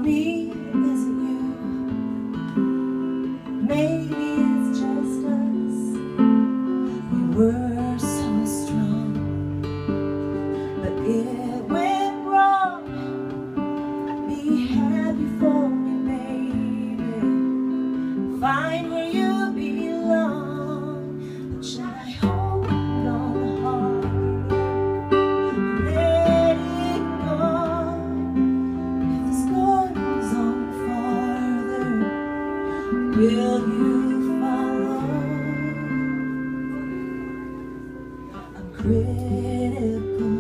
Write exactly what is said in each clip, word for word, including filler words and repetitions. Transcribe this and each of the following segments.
me, isn't you? Maybe it's just us. We were so strong, but it went wrong. Be happy for me, baby. Find where you belong. But should I hold on hard and let it go? If the storm goes on farther, will you follow? I'm critical,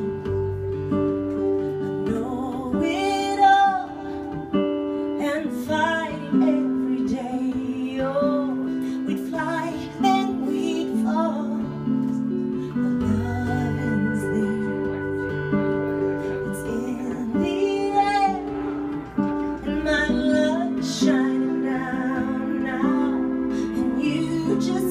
I know it all, and fighting every day. Oh, we'd fly, then we'd fall. The love is there, it's in the air, and my love's shining down now, and you just